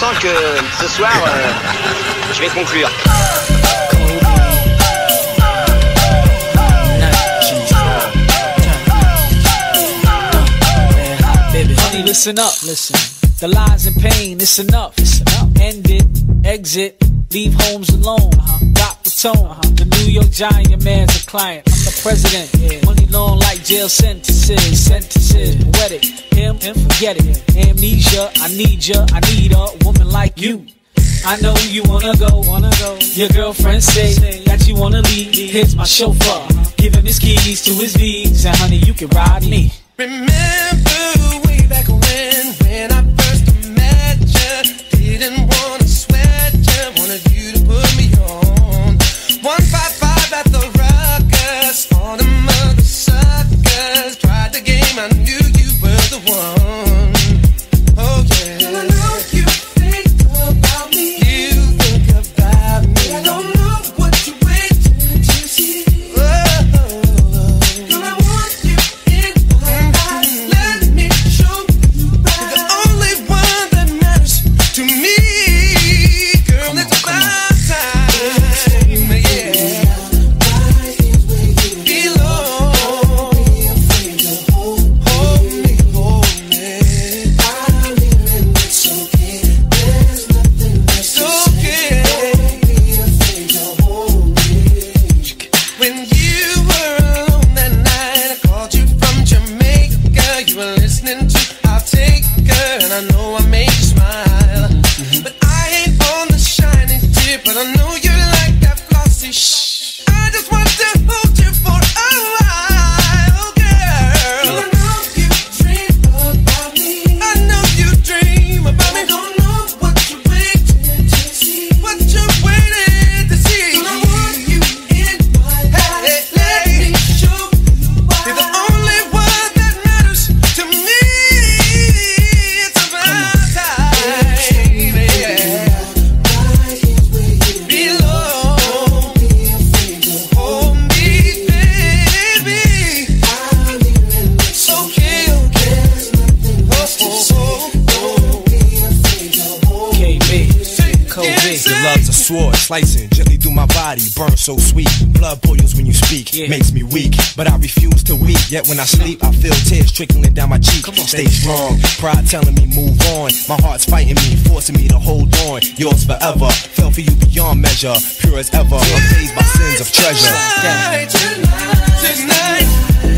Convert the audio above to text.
sens que ce soir, je vais conclure. Honey, listen up, listen. The lies and pain, it's enough. End it, exit, leave homes alone. Got the tone. The New York Giant man's a client. I'm the president. Money long like jail sentences. Poetic, him, forget it. Amnesia, I need ya. I need a woman like you. I know you wanna go. Your girlfriend say that you wanna leave. Here's my chauffeur, give him his keys to his V's, and honey, you can ride me. Remember way back when I first met ya, didn't wanna sweat ya, wanted you to put me on 155 at the Ruckus. All the mother suckers tried the game, I knew you were the one. Oh yeah. Girl, I know you think about me. You think about me. I don't know what you waiting to see. Girl, I want you in my life. Let me show you right. You're the only one that matters to me. Girl, it's about time. Yeah. Belong. Hold me. It's okay. There's nothing less to say. When you were alone that night, I called you from Jamaica. You were listening to I'll Take Her, and I know I made you smile. But I ain't on the shiny tip, but I know you like that flossy shh. I just want to hold you for a while, girl. I know you dream about me. I know you dream about me. I don't know what you're waiting to see. What you're waiting to see. I want you in my life. Let me show you why. You're the only one that matters to me. It's about time. Yeah. Belong. Hold me, baby. It's okay. KB, Kobe. Your love's a sword, slicing gently through my body, burn so sweet. Blood boils when you speak, makes me weak, but I refuse to weep. Yet when I sleep, I feel tears trickling down my cheek. Stay strong, pride telling me move on. My heart's fighting me, forcing me to hold on. Yours forever, fell for you beyond measure, pure as ever, amazed by sins of treasure. Tonight,